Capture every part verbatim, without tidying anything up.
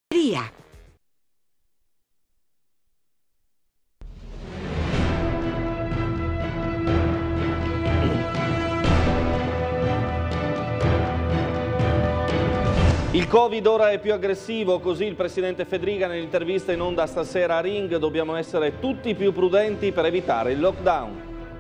Via. Il Covid ora è più aggressivo, così il presidente Fedriga nell'intervista in onda stasera a Ring. Dobbiamo essere tutti più prudenti per evitare il lockdown.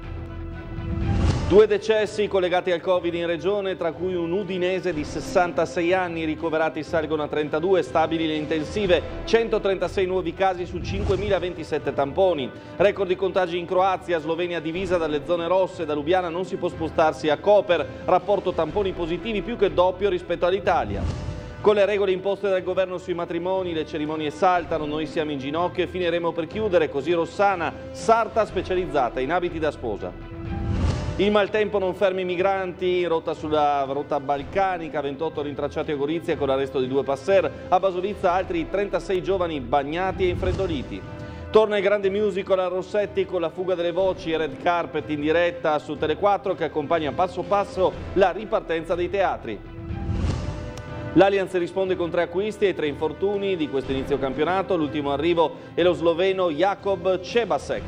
Due decessi collegati al Covid in regione, tra cui un udinese di sessantasei anni, i ricoverati salgono a trentadue, stabili le intensive, centotrentasei nuovi casi su cinquemilaventisette tamponi. Record di contagi in Croazia, Slovenia divisa dalle zone rosse, da Lubiana non si può spostarsi a Koper, rapporto tamponi positivi più che doppio rispetto all'Italia. Con le regole imposte dal governo sui matrimoni, le cerimonie saltano, noi siamo in ginocchio e finiremo per chiudere, così Rossana, sarta specializzata in abiti da sposa. Il maltempo non ferma i migranti, in rotta sulla rotta balcanica, ventotto rintracciati a Gorizia con l'arresto di due passer, a Basovizza altri trentasei giovani bagnati e infreddoliti. Torna il grande musical a Rossetti con la fuga delle voci e red carpet in diretta su Tele quattro che accompagna passo passo la ripartenza dei teatri. L'Allianz risponde con tre acquisti ai tre infortuni di questo inizio campionato, l'ultimo arrivo è lo sloveno Jakub Čebasek.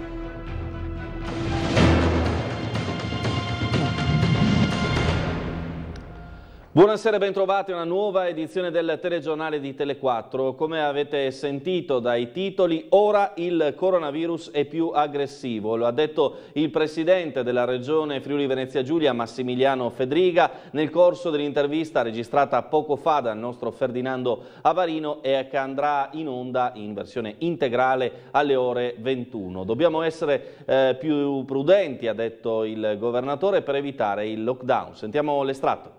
Buonasera e bentrovati a una nuova edizione del telegiornale di Tele quattro. Come avete sentito dai titoli, ora il coronavirus è più aggressivo. Lo ha detto il presidente della regione Friuli Venezia Giulia, Massimiliano Fedriga, nel corso dell'intervista registrata poco fa dal nostro Ferdinando Avarino e che andrà in onda in versione integrale alle ore ventuno. Dobbiamo essere eh, più prudenti, ha detto il governatore, per evitare il lockdown. Sentiamo l'estratto.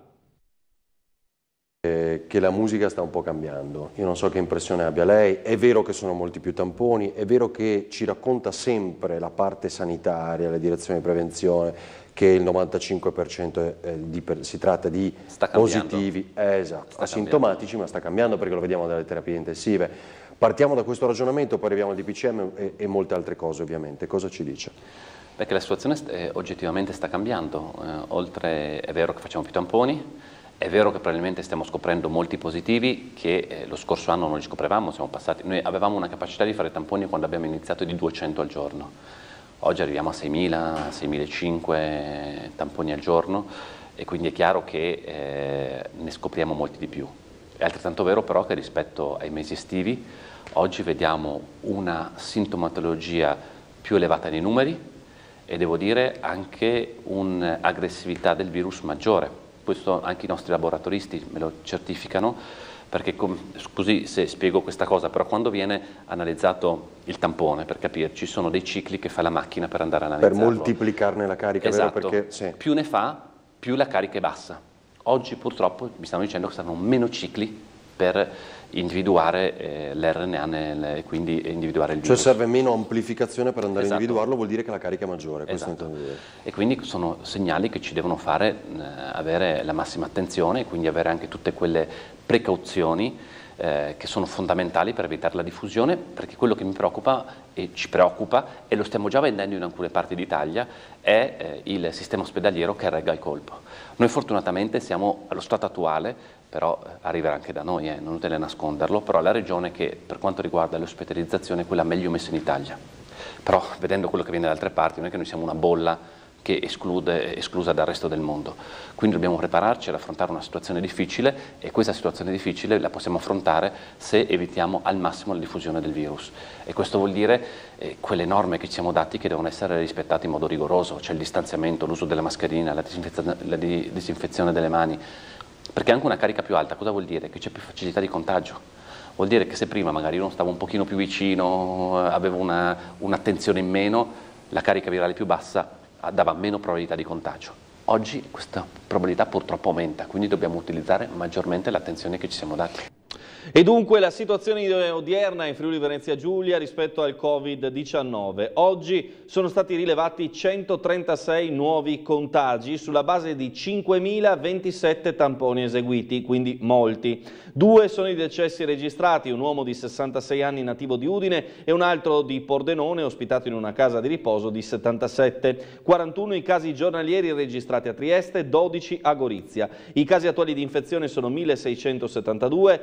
Che la musica sta un po' cambiando, io non so che impressione abbia lei, è vero che sono molti più tamponi, è vero che ci racconta sempre la parte sanitaria, la direzione di prevenzione, che il novantacinque per cento è, di, si tratta di positivi, eh, esatto, sta asintomatici, cambiando. Ma sta cambiando perché lo vediamo dalle terapie intensive. Partiamo da questo ragionamento, poi arriviamo al D P C M e, e molte altre cose ovviamente. Cosa ci dice? Perché la situazione eh, oggettivamente sta cambiando, eh, oltre è vero che facciamo più tamponi, è vero che probabilmente stiamo scoprendo molti positivi che eh, lo scorso anno non li scoprivamo, siamo passati, noi avevamo una capacità di fare tamponi quando abbiamo iniziato di duecento al giorno, oggi arriviamo a seimila, seimilacinquecento tamponi al giorno e quindi è chiaro che eh, ne scopriamo molti di più. È altrettanto vero però che rispetto ai mesi estivi oggi vediamo una sintomatologia più elevata nei numeri e devo dire anche un'aggressività del virus maggiore. Questo anche i nostri laboratoristi me lo certificano, perché così se spiego questa cosa, però quando viene analizzato il tampone, per capirci, sono dei cicli che fa la macchina per andare a analizzarlo. Per moltiplicarne la carica, esatto. Vero? Perché, sì. Più ne fa, più la carica è bassa. Oggi purtroppo mi stanno dicendo che saranno meno cicli per individuare eh, l'R N A e quindi individuare il virus. Cioè serve meno amplificazione per andare esatto. a individuarlo, vuol dire che la carica è maggiore. Esatto. E quindi sono segnali che ci devono fare eh, avere la massima attenzione e quindi avere anche tutte quelle precauzioni eh, che sono fondamentali per evitare la diffusione, perché quello che mi preoccupa e ci preoccupa, e lo stiamo già vedendo in alcune parti d'Italia, è eh, il sistema ospedaliero che regga il colpo. Noi fortunatamente siamo allo stato attuale, però arriverà anche da noi, eh, non è utile nasconderlo, però la regione che per quanto riguarda l'ospedalizzazione è quella meglio messa in Italia. Però vedendo quello che viene da altre parti non è che noi siamo una bolla che esclude, esclusa dal resto del mondo. Quindi dobbiamo prepararci ad affrontare una situazione difficile e questa situazione difficile la possiamo affrontare se evitiamo al massimo la diffusione del virus. E questo vuol dire eh, quelle norme che ci siamo dati che devono essere rispettate in modo rigoroso, cioè il distanziamento, l'uso della mascherina, la disinfezione, la di, disinfezione delle mani. Perché anche una carica più alta cosa vuol dire? Che c'è più facilità di contagio. Vuol dire che se prima magari io non stavo un pochino più vicino, avevo una, un'attenzione in meno, la carica virale più bassa dava meno probabilità di contagio. Oggi questa probabilità purtroppo aumenta, quindi dobbiamo utilizzare maggiormente l'attenzione che ci siamo dati. E dunque la situazione odierna in Friuli Venezia Giulia rispetto al Covid diciannove. Oggi sono stati rilevati centotrentasei nuovi contagi sulla base di cinquemilaventisette tamponi eseguiti, quindi molti. Due sono i decessi registrati, un uomo di sessantasei anni nativo di Udine e un altro di Pordenone ospitato in una casa di riposo di settantasette. quarantuno i casi giornalieri registrati a Trieste, dodici a Gorizia. I casi attuali di infezione sono milleseicentosettantadue, sta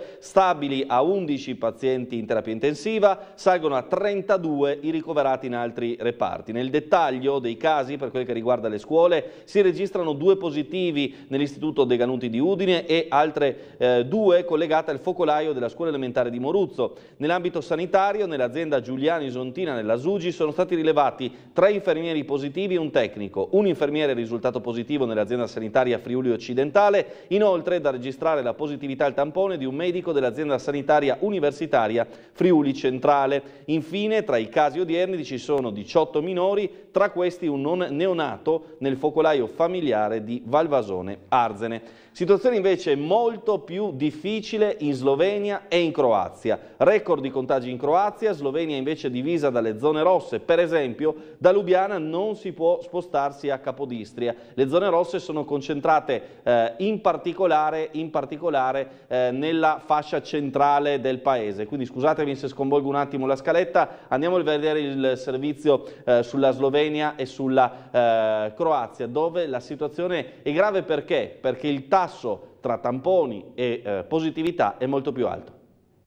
stabili a undici pazienti in terapia intensiva, salgono a trentadue i ricoverati in altri reparti. Nel dettaglio dei casi, per quel che riguarda le scuole, si registrano due positivi nell'Istituto De Ganuti di Udine e altre eh, due collegate al focolaio della scuola elementare di Moruzzo. Nell'ambito sanitario, nell'azienda Giuliani Sontina nella Sugi sono stati rilevati tre infermieri positivi e un tecnico. Un infermiere è risultato positivo nell'azienda sanitaria Friuli Occidentale. Inoltre, da registrare la positività al tampone di un medico dell'azienda sanitaria universitaria Friuli Centrale. Infine, tra i casi odierni ci sono diciotto minori, tra questi un non neonato nel focolaio familiare di Valvasone Arzene. Situazione invece molto più difficile in Slovenia e in Croazia. Record di contagi in Croazia, Slovenia invece divisa dalle zone rosse. Per esempio, da Lubiana non si può spostarsi a Capodistria. Le zone rosse sono concentrate eh, in particolare, in particolare eh, nella fascia centrale del paese. Quindi scusatemi se sconvolgo un attimo la scaletta, andiamo a vedere il servizio eh, sulla Slovenia e sulla eh, Croazia, dove la situazione è grave. Perché? Perché il tasso tra tamponi e eh, positività è molto più alto.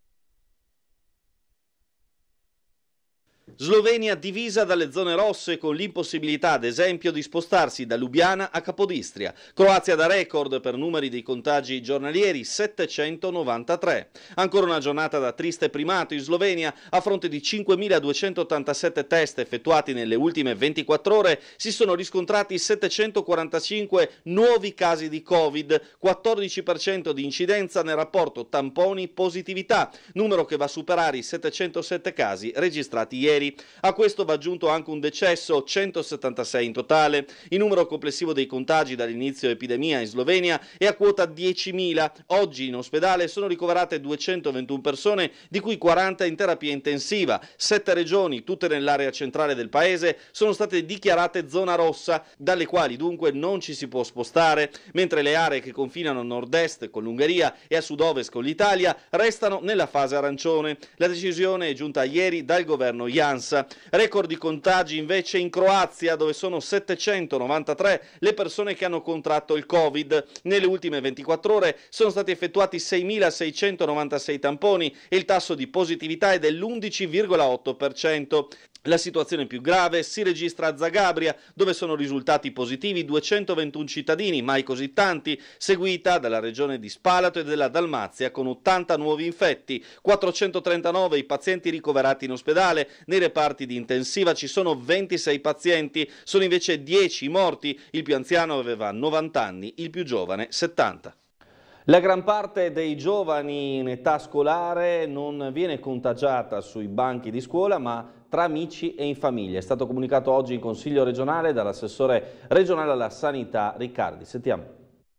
Slovenia divisa dalle zone rosse con l'impossibilità, ad esempio, di spostarsi da Lubiana a Capodistria. Croazia da record per numeri di contagi giornalieri, settecentonovantatré. Ancora una giornata da triste primato in Slovenia. A fronte di cinquemiladuecentottantasette test effettuati nelle ultime ventiquattro ore, si sono riscontrati settecentoquarantacinque nuovi casi di Covid, quattordici per cento di incidenza nel rapporto tamponi-positività, numero che va a superare i settecentosette casi registrati ieri. A questo va aggiunto anche un decesso, centosettantasei in totale. Il numero complessivo dei contagi dall'inizio epidemia in Slovenia è a quota diecimila. Oggi in ospedale sono ricoverate duecentoventuno persone, di cui quaranta in terapia intensiva. Sette regioni, tutte nell'area centrale del paese, sono state dichiarate zona rossa, dalle quali dunque non ci si può spostare, mentre le aree che confinano a nord-est con l'Ungheria e a sud-ovest con l'Italia restano nella fase arancione. La decisione è giunta ieri dal governo Janša. Record di contagi invece in Croazia, dove sono settecentonovantatré le persone che hanno contratto il Covid. Nelle ultime ventiquattro ore sono stati effettuati seimilaseicentonovantasei tamponi e il tasso di positività è dell'undici virgola otto per cento. La situazione più grave si registra a Zagabria, dove sono risultati positivi duecentoventuno cittadini, mai così tanti, seguita dalla regione di Spalato e della Dalmazia con ottanta nuovi infetti, quattrocentotrentanove i pazienti ricoverati in ospedale. Nei reparti di intensiva ci sono ventisei pazienti, sono invece dieci i morti, il più anziano aveva novanta anni, il più giovane settanta. La gran parte dei giovani in età scolare non viene contagiata sui banchi di scuola, ma tra amici e in famiglia. È stato comunicato oggi in Consiglio regionale dall'assessore regionale alla sanità Riccardi. Sentiamo.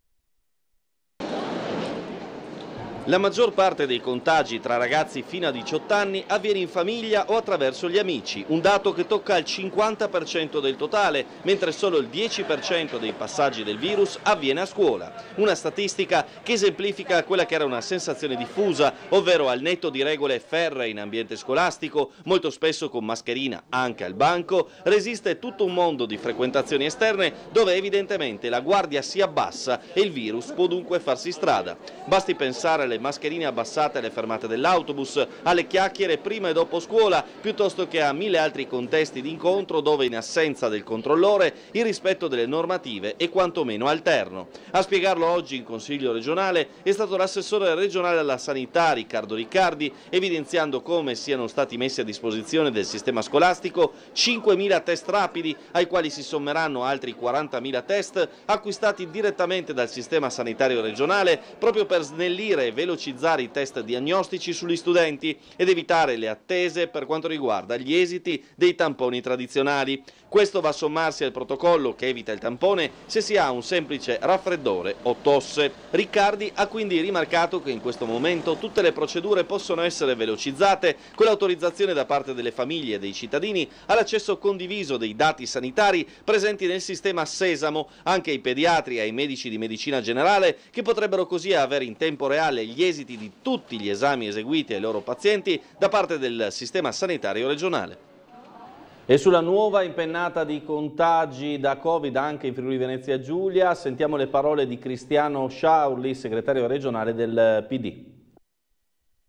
La maggior parte dei contagi tra ragazzi fino a diciotto anni avviene in famiglia o attraverso gli amici, un dato che tocca il cinquanta per cento del totale, mentre solo il dieci per cento dei passaggi del virus avviene a scuola. Una statistica che esemplifica quella che era una sensazione diffusa, ovvero al netto di regole ferree in ambiente scolastico, molto spesso con mascherina anche al banco, resiste tutto un mondo di frequentazioni esterne dove evidentemente la guardia si abbassa e il virus può dunque farsi strada. Basti pensare alle mascherine abbassate alle fermate dell'autobus, alle chiacchiere prima e dopo scuola, piuttosto che a mille altri contesti di incontro dove in assenza del controllore il rispetto delle normative è quantomeno alterno. A spiegarlo oggi in Consiglio regionale è stato l'assessore regionale alla sanità Riccardo Riccardi, evidenziando come siano stati messi a disposizione del sistema scolastico cinquemila test rapidi, ai quali si sommeranno altri quarantamila test acquistati direttamente dal sistema sanitario regionale proprio per snellire e velocizzare i test diagnostici sugli studenti ed evitare le attese per quanto riguarda gli esiti dei tamponi tradizionali. Questo va a sommarsi al protocollo che evita il tampone se si ha un semplice raffreddore o tosse. Riccardi ha quindi rimarcato che in questo momento tutte le procedure possono essere velocizzate con l'autorizzazione da parte delle famiglie e dei cittadini all'accesso condiviso dei dati sanitari presenti nel sistema Sesamo, anche ai pediatri e ai medici di medicina generale, che potrebbero così avere in tempo reale gli esiti di tutti gli esami eseguiti ai loro pazienti da parte del sistema sanitario regionale. E sulla nuova impennata di contagi da Covid anche in Friuli Venezia Giulia sentiamo le parole di Cristiano Sciaurli, segretario regionale del P D.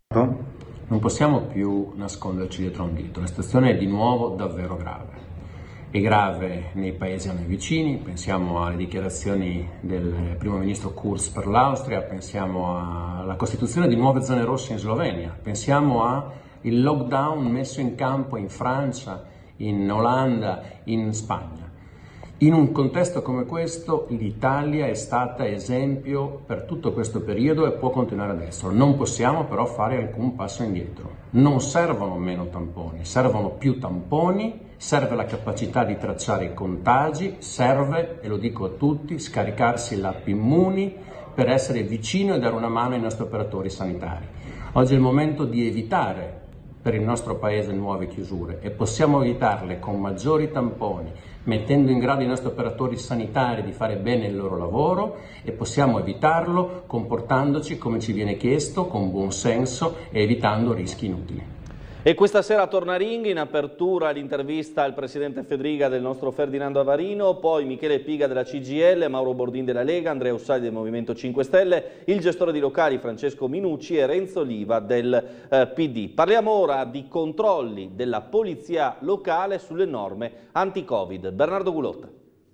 Non possiamo più nasconderci dietro un dito, la situazione è di nuovo davvero grave. È grave nei paesi a noi vicini, pensiamo alle dichiarazioni del primo ministro Kurz per l'Austria, pensiamo alla costituzione di nuove zone rosse in Slovenia, pensiamo al lockdown messo in campo in Francia, in Olanda, in Spagna. In un contesto come questo l'Italia è stata esempio per tutto questo periodo e può continuare ad esserlo. Non possiamo però fare alcun passo indietro. Non servono meno tamponi, servono più tamponi, serve la capacità di tracciare i contagi, serve, e lo dico a tutti, scaricarsi l'app Immuni per essere vicino e dare una mano ai nostri operatori sanitari. Oggi è il momento di evitare per il nostro paese nuove chiusure e possiamo evitarle con maggiori tamponi, mettendo in grado i nostri operatori sanitari di fare bene il loro lavoro, e possiamo evitarlo comportandoci come ci viene chiesto, con buon senso e evitando rischi inutili. E questa sera torna Ring, in apertura l'intervista al presidente Fedriga del nostro Ferdinando Avarino, poi Michele Piga della C G I L, Mauro Bordin della Lega, Andrea Ussali del Movimento cinque Stelle, il gestore di locali Francesco Minucci e Renzo Liva del eh, P D. Parliamo ora di controlli della polizia locale sulle norme anti-Covid. Bernardo Gulotta.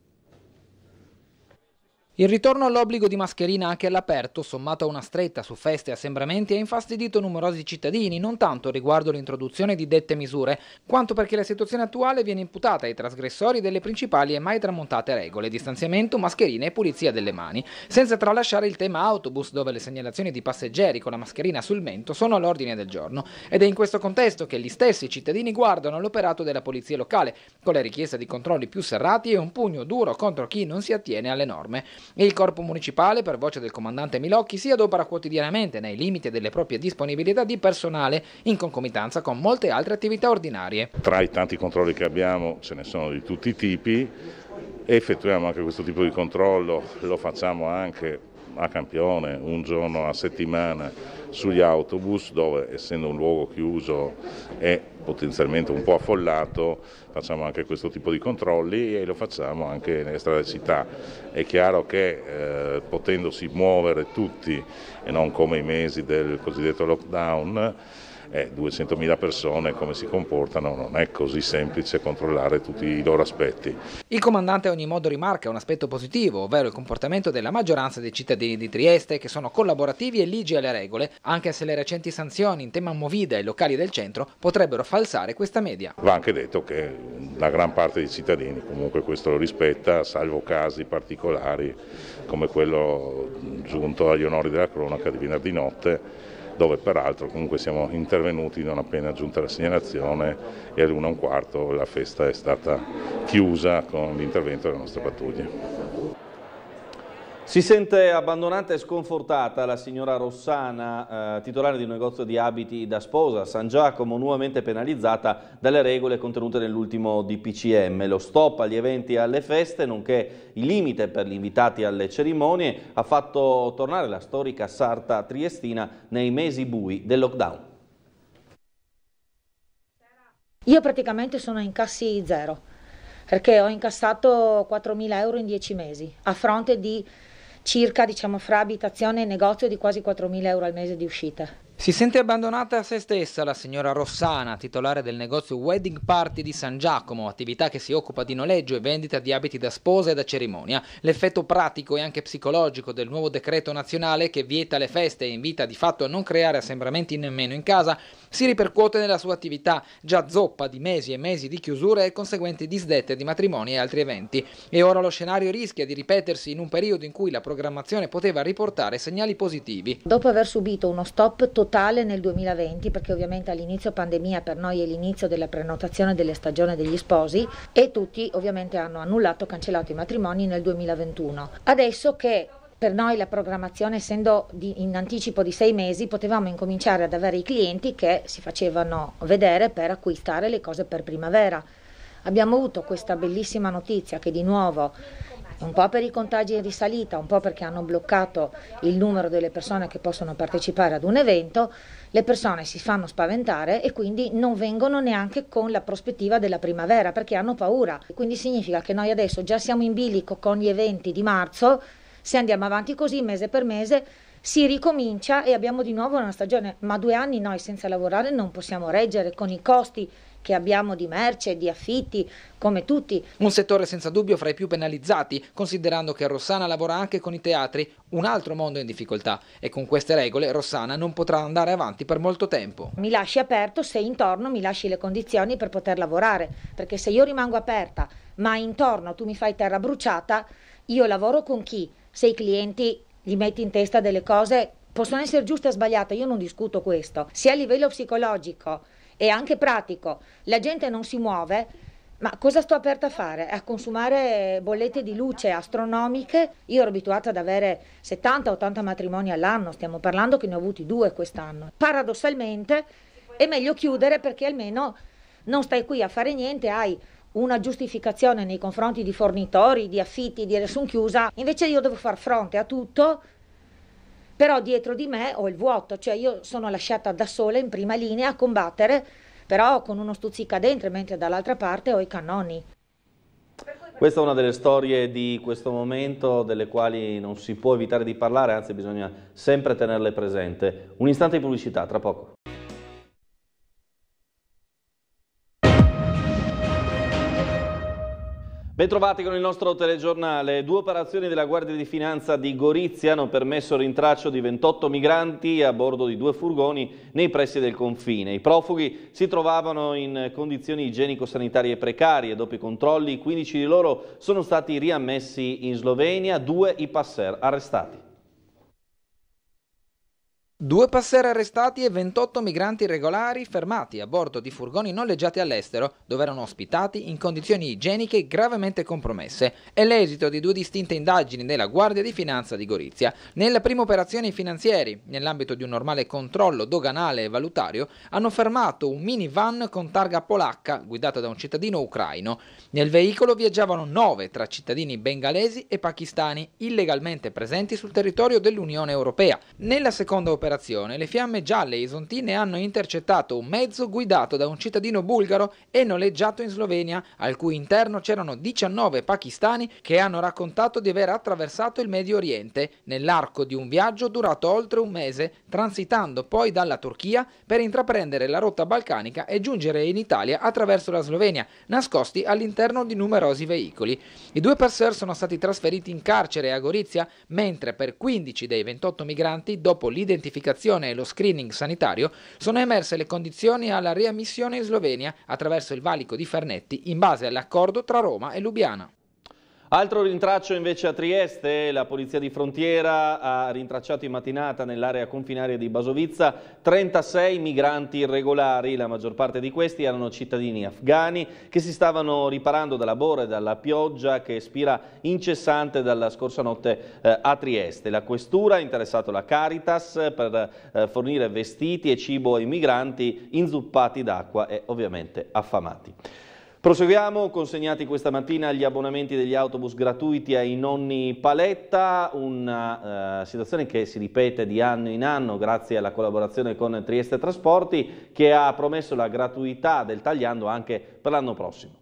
Il ritorno all'obbligo di mascherina anche all'aperto, sommato a una stretta su feste e assembramenti, ha infastidito numerosi cittadini, non tanto riguardo l'introduzione di dette misure, quanto perché la situazione attuale viene imputata ai trasgressori delle principali e mai tramontate regole: distanziamento, mascherine e pulizia delle mani, senza tralasciare il tema autobus, dove le segnalazioni di passeggeri con la mascherina sul mento sono all'ordine del giorno. Ed è in questo contesto che gli stessi cittadini guardano l'operato della polizia locale, con la richiesta di controlli più serrati e un pugno duro contro chi non si attiene alle norme. Il corpo municipale, per voce del comandante Milocchi, si adopera quotidianamente nei limiti delle proprie disponibilità di personale, in concomitanza con molte altre attività ordinarie. Tra i tanti controlli che abbiamo ce ne sono di tutti i tipi, effettuiamo anche questo tipo di controllo, lo facciamo anche a campione, un giorno a settimana sugli autobus, dove essendo un luogo chiuso e potenzialmente un po' affollato facciamo anche questo tipo di controlli, e lo facciamo anche nelle strade città. È chiaro che eh, potendosi muovere tutti e non come i mesi del cosiddetto lockdown, Eh, duecentomila persone come si comportano, non è così semplice controllare tutti i loro aspetti. Il comandante a ogni modo rimarca un aspetto positivo, ovvero il comportamento della maggioranza dei cittadini di Trieste, che sono collaborativi e ligi alle regole, anche se le recenti sanzioni in tema movida ai locali del centro potrebbero falsare questa media. Va anche detto che la gran parte dei cittadini comunque questo lo rispetta, salvo casi particolari come quello giunto agli onori della cronaca di venerdì notte, dove peraltro comunque siamo intervenuti non appena giunta la segnalazione, e all'una e un quarto la festa è stata chiusa con l'intervento delle nostre pattuglie. Si sente abbandonata e sconfortata la signora Rossana, eh, titolare di un negozio di abiti da sposa a San Giacomo, nuovamente penalizzata dalle regole contenute nell'ultimo D P C M. Lo stop agli eventi e alle feste, nonché il limite per gli invitati alle cerimonie, ha fatto tornare la storica sarta triestina nei mesi bui del lockdown. Io praticamente sono in incassi zero, perché ho incassato quattromila euro in dieci mesi, a fronte di circa, diciamo, fra abitazione e negozio, di quasi quattromila euro al mese di uscita. Si sente abbandonata a se stessa la signora Rossana, titolare del negozio Wedding Party di San Giacomo, attività che si occupa di noleggio e vendita di abiti da sposa e da cerimonia. L'effetto pratico e anche psicologico del nuovo decreto nazionale, che vieta le feste e invita di fatto a non creare assembramenti nemmeno in casa, si ripercuote nella sua attività, già zoppa di mesi e mesi di chiusure e conseguenti disdette di matrimoni e altri eventi. E ora lo scenario rischia di ripetersi in un periodo in cui la programmazione poteva riportare segnali positivi. Dopo aver subito uno stop totale nel duemilaventi, perché ovviamente all'inizio pandemia per noi è l'inizio della prenotazione delle stagioni degli sposi, e tutti ovviamente hanno annullato, cancellato i matrimoni nel duemilaventuno. Adesso che per noi la programmazione, essendo di, in anticipo di sei mesi, potevamo incominciare ad avere i clienti che si facevano vedere per acquistare le cose per primavera. Abbiamo avuto questa bellissima notizia che di nuovo, un po' per i contagi in risalita, un po' perché hanno bloccato il numero delle persone che possono partecipare ad un evento, le persone si fanno spaventare e quindi non vengono neanche con la prospettiva della primavera, perché hanno paura. Quindi significa che noi adesso già siamo in bilico con gli eventi di marzo. Se andiamo avanti così mese per mese si ricomincia e abbiamo di nuovo una stagione, ma due anni noi senza lavorare non possiamo reggere con i costi che abbiamo di merce, di affitti, come tutti. Un settore senza dubbio fra i più penalizzati, considerando che Rossana lavora anche con i teatri, un altro mondo in difficoltà, e con queste regole Rossana non potrà andare avanti per molto tempo. Mi lasci aperto se intorno mi lasci le condizioni per poter lavorare, perché se io rimango aperta, ma intorno tu mi fai terra bruciata, io lavoro con chi? Se i clienti gli metti in testa delle cose, possono essere giuste o sbagliate, io non discuto questo, sia a livello psicologico e anche pratico, la gente non si muove, ma cosa sto aperta a fare? A consumare bollette di luce astronomiche? Io ero abituata ad avere settanta ottanta matrimoni all'anno, stiamo parlando che ne ho avuti due quest'anno. Paradossalmente è meglio chiudere perché almeno non stai qui a fare niente, hai una giustificazione nei confronti di fornitori, di affitti, di sono chiusa, invece io devo far fronte a tutto. Però dietro di me ho il vuoto, cioè io sono lasciata da sola in prima linea a combattere, però con uno stuzzicadente, mentre dall'altra parte ho i cannoni. Questa è una delle storie di questo momento, delle quali non si può evitare di parlare, anzi bisogna sempre tenerle presente. Un istante di pubblicità, tra poco. Bentrovati con il nostro telegiornale. Due operazioni della Guardia di Finanza di Gorizia hanno permesso il rintraccio di ventotto migranti a bordo di due furgoni nei pressi del confine. I profughi si trovavano in condizioni igienico-sanitarie precarie. Dopo i controlli, quindici di loro sono stati riammessi in Slovenia, due i passer arrestati. Due passer arrestati e ventotto migranti irregolari fermati a bordo di furgoni noleggiati all'estero, dove erano ospitati in condizioni igieniche gravemente compromesse. È l'esito di due distinte indagini della Guardia di Finanza di Gorizia. Nella prima operazione i finanzieri, nell'ambito di un normale controllo doganale e valutario, hanno fermato un minivan con targa polacca guidato da un cittadino ucraino. Nel veicolo viaggiavano nove tra cittadini bengalesi e pakistani illegalmente presenti sul territorio dell'Unione Europea. Nella seconda operazione le fiamme gialle isontine hanno intercettato un mezzo guidato da un cittadino bulgaro e noleggiato in Slovenia, al cui interno c'erano diciannove pakistani che hanno raccontato di aver attraversato il Medio Oriente nell'arco di un viaggio durato oltre un mese, transitando poi dalla Turchia per intraprendere la rotta balcanica e giungere in Italia attraverso la Slovenia, nascosti all'interno di numerosi veicoli. I due passer sono stati trasferiti in carcere a Gorizia, mentre per quindici dei ventotto migranti, dopo l'identificazione e lo screening sanitario, sono emerse le condizioni alla riammissione in Slovenia attraverso il valico di Fernetti in base all'accordo tra Roma e Lubiana. Altro rintraccio invece a Trieste. La polizia di frontiera ha rintracciato in mattinata nell'area confinaria di Basovizza trentasei migranti irregolari. La maggior parte di questi erano cittadini afghani che si stavano riparando dalla bora e dalla pioggia che spira incessante dalla scorsa notte eh, a Trieste. La questura ha interessato la Caritas per eh, fornire vestiti e cibo ai migranti inzuppati d'acqua e ovviamente affamati. Proseguiamo, consegnati questa mattina gli abbonamenti degli autobus gratuiti ai nonni paletta, una uh, situazione che si ripete di anno in anno grazie alla collaborazione con Trieste Trasporti, che ha promesso la gratuità del tagliando anche per l'anno prossimo.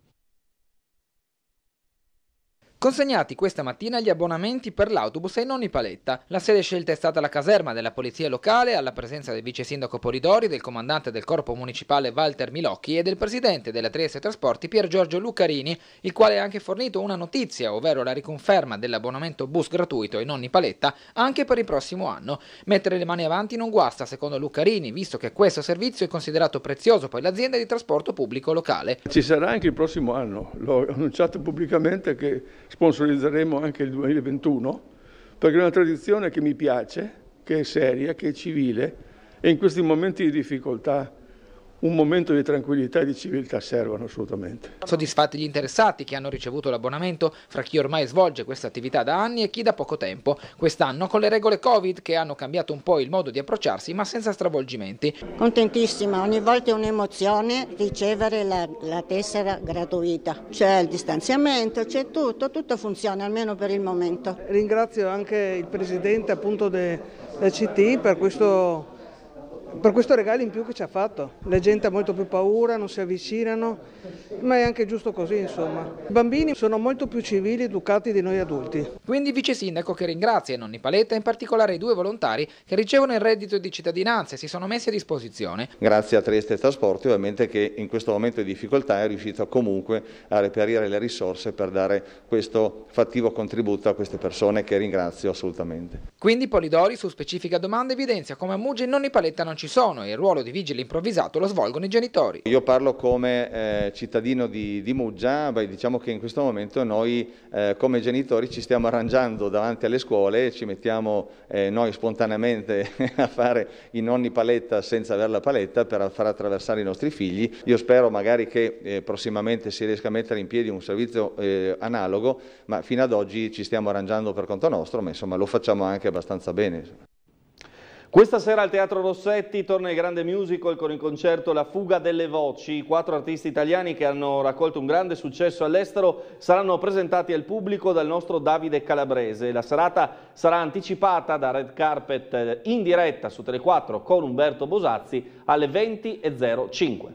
Consegnati questa mattina gli abbonamenti per l'autobus ai nonni paletta. La sede scelta è stata la caserma della polizia locale, alla presenza del vice sindaco Polidori, del comandante del corpo municipale Walter Milocchi e del presidente della Trieste Trasporti Pier Giorgio Lucarini, il quale ha anche fornito una notizia, ovvero la riconferma dell'abbonamento bus gratuito ai nonni paletta anche per il prossimo anno. Mettere le mani avanti non guasta, secondo Lucarini, visto che questo servizio è considerato prezioso per l'azienda di trasporto pubblico locale. Ci sarà anche il prossimo anno, l'ho annunciato pubblicamente che sponsorizzeremo anche il duemilaventuno, perché è una tradizione che mi piace, che è seria, che è civile, e in questi momenti di difficoltà un momento di tranquillità e di civiltà servono assolutamente. Soddisfatti gli interessati che hanno ricevuto l'abbonamento, fra chi ormai svolge questa attività da anni e chi da poco tempo. Quest'anno con le regole Covid che hanno cambiato un po' il modo di approcciarsi, ma senza stravolgimenti. Contentissima, ogni volta è un'emozione ricevere la, la tessera gratuita. C'è il distanziamento, c'è tutto, tutto funziona, almeno per il momento. Ringrazio anche il presidente appunto del C T per questo per questo regalo in più che ci ha fatto. La gente ha molto più paura, non si avvicinano, ma è anche giusto così, insomma. I bambini sono molto più civili ed educati di noi adulti. Quindi il vice sindaco che ringrazia Nonni Paletta, in particolare i due volontari che ricevono il reddito di cittadinanza e si sono messi a disposizione. Grazie a Trieste Trasporti, ovviamente, che in questo momento di difficoltà è riuscito comunque a reperire le risorse per dare questo fattivo contributo a queste persone, che ringrazio assolutamente. Quindi Polidori, su specifica domanda, evidenzia come a Muggia i Nonni Paletta non ci sono e il ruolo di vigile improvvisato lo svolgono i genitori. Io parlo come eh, cittadino di, di Muggia. Beh, diciamo che in questo momento noi eh, come genitori ci stiamo arrangiando davanti alle scuole, ci mettiamo eh, noi spontaneamente a fare i nonni paletta senza avere la paletta per far attraversare i nostri figli. Io spero magari che eh, prossimamente si riesca a mettere in piedi un servizio eh, analogo, ma fino ad oggi ci stiamo arrangiando per conto nostro, ma insomma lo facciamo anche abbastanza bene. Questa sera al Teatro Rossetti torna il grande musical con il concerto La fuga delle voci. Quattro artisti italiani che hanno raccolto un grande successo all'estero saranno presentati al pubblico dal nostro Davide Calabrese. La serata sarà anticipata da Red Carpet in diretta su Tele quattro con Umberto Bosazzi alle venti e zero cinque.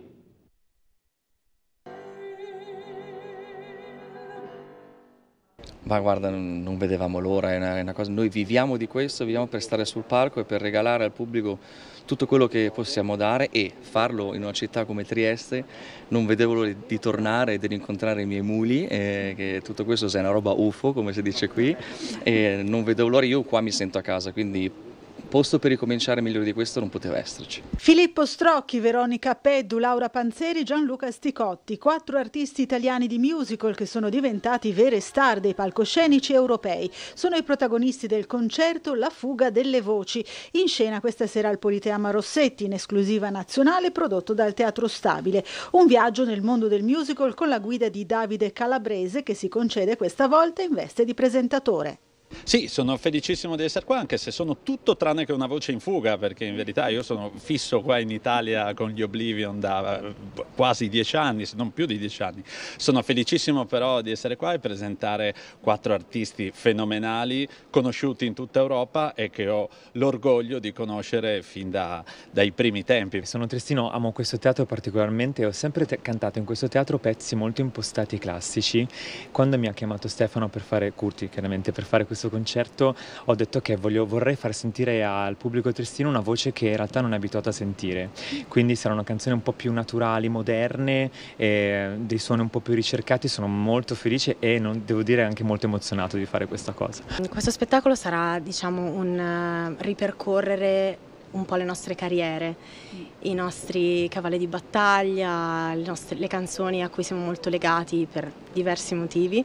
Ma guarda, non, non vedevamo l'ora, è una, è una cosa, noi viviamo di questo, viviamo per stare sul palco e per regalare al pubblico tutto quello che possiamo dare, e farlo in una città come Trieste. Non vedevo l'ora di tornare e di rincontrare i miei muli, eh, che tutto questo sia una roba U F O, come si dice qui, e non vedevo l'ora, io qua mi sento a casa, quindi posto per ricominciare migliore di questo non poteva esserci. Filippo Strocchi, Veronica Peddu, Laura Panzeri, Gianluca Sticotti, quattro artisti italiani di musical che sono diventati vere star dei palcoscenici europei. Sono i protagonisti del concerto La fuga delle voci, in scena questa sera al Politeama Rossetti, in esclusiva nazionale, prodotto dal Teatro Stabile. Un viaggio nel mondo del musical con la guida di Davide Calabrese, che si concede questa volta in veste di presentatore. Sì, sono felicissimo di essere qua, anche se sono tutto tranne che una voce in fuga, perché in verità io sono fisso qua in Italia con gli Oblivion da quasi dieci anni, se non più di dieci anni. Sono felicissimo però di essere qua e presentare quattro artisti fenomenali, conosciuti in tutta Europa e che ho l'orgoglio di conoscere fin da, dai primi tempi. Sono triestino, amo questo teatro particolarmente, ho sempre cantato in questo teatro pezzi molto impostati classici. Quando mi ha chiamato Stefano per fare, Curti chiaramente, per fare questo concerto, ho detto che voglio, vorrei far sentire al pubblico triestino una voce che in realtà non è abituato a sentire, quindi saranno canzoni un po' più naturali, moderne, eh, dei suoni un po' più ricercati. Sono molto felice e non, devo dire anche molto emozionato di fare questa cosa. Questo spettacolo sarà, diciamo, un uh, ripercorrere un po' le nostre carriere, i nostri cavalli di battaglia, le, nostre, le canzoni a cui siamo molto legati per diversi motivi.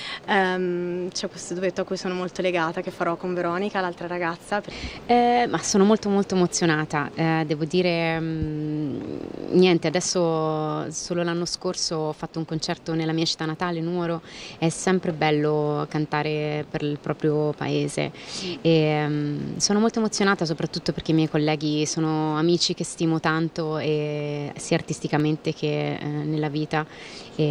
Um, c'è questo duetto a cui sono molto legata, che farò con Veronica, l'altra ragazza. Eh, ma sono molto molto emozionata, eh, devo dire, mh, niente, adesso solo l'anno scorso ho fatto un concerto nella mia città natale, Nuoro. È sempre bello cantare per il proprio paese e mh, sono molto emozionata soprattutto perché i miei colleghi sono amici che stimo tanto, e sia artisticamente che eh, nella vita. E...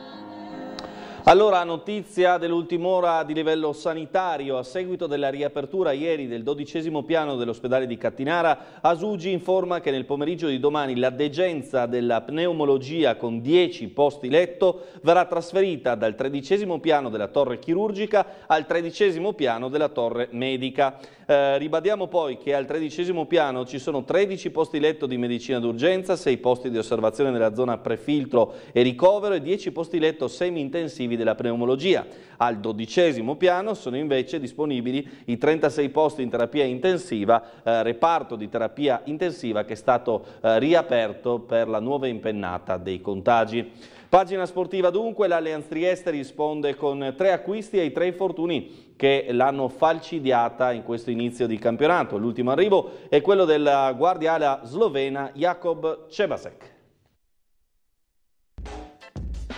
Allora, notizia dell'ultima ora di livello sanitario. A seguito della riapertura ieri del dodicesimo piano dell'ospedale di Cattinara, Asugi informa che nel pomeriggio di domani la degenza della pneumologia con dieci posti letto verrà trasferita dal tredicesimo piano della torre chirurgica al tredicesimo piano della torre medica. Eh, ribadiamo poi che al tredicesimo piano ci sono tredici posti letto di medicina d'urgenza, sei posti di osservazione nella zona prefiltro e ricovero e dieci posti letto semi-intensivi della pneumologia. Al dodicesimo piano sono invece disponibili i trentasei posti in terapia intensiva, eh, reparto di terapia intensiva che è stato eh, riaperto per la nuova impennata dei contagi. Pagina sportiva dunque, l'Allianz Trieste risponde con tre acquisti ai tre infortuni che l'hanno falcidiata in questo inizio di campionato. L'ultimo arrivo è quello della guardia slovena Jakub Čebasek.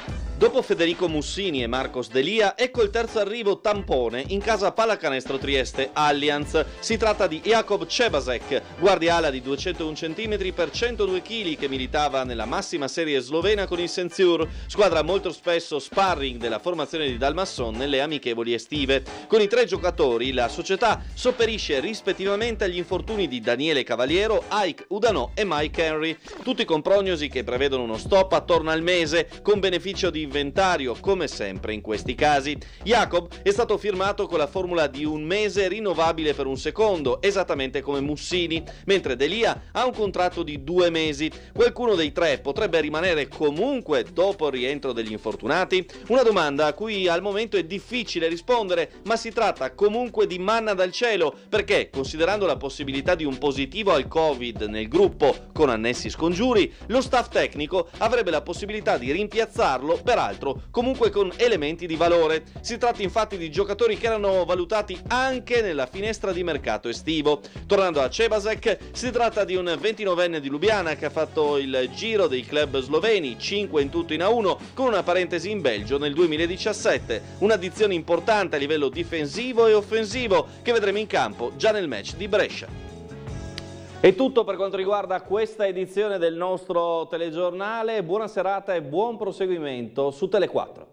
Dopo Federico Mussini e Marcos Delia, ecco il terzo arrivo tampone in casa Pallacanestro Trieste Allianz. Si tratta di Jakub Čebasek, guardiala di duecentouno centimetri per centodue chili che militava nella massima serie slovena con il Senzur, squadra molto spesso sparring della formazione di Dalmasson nelle amichevoli estive. Con i tre giocatori la società sopperisce rispettivamente agli infortuni di Daniele Cavaliero, Ike Udanò e Mike Henry, tutti con prognosi che prevedono uno stop attorno al mese, con beneficio di inventario, come sempre in questi casi. Jacob è stato firmato con la formula di un mese rinnovabile per un secondo, esattamente come Mussini, mentre Delia ha un contratto di due mesi. Qualcuno dei tre potrebbe rimanere comunque dopo il rientro degli infortunati? Una domanda a cui al momento è difficile rispondere, ma si tratta comunque di manna dal cielo, perché, considerando la possibilità di un positivo al Covid nel gruppo con annessi scongiuri, lo staff tecnico avrebbe la possibilità di rimpiazzarlo, peraltro comunque con elementi di valore. Si tratta infatti di giocatori che erano valutati anche nella finestra di mercato estivo. Tornando a Čebasek, si tratta di un ventinovenne di Lubiana che ha fatto il giro dei club sloveni, cinque in tutto in A uno, con una parentesi in Belgio nel duemiladiciassette. Un'addizione importante a livello difensivo e offensivo che vedremo in campo già nel match di Brescia. È tutto per quanto riguarda questa edizione del nostro telegiornale. Buona serata e buon proseguimento su Tele quattro.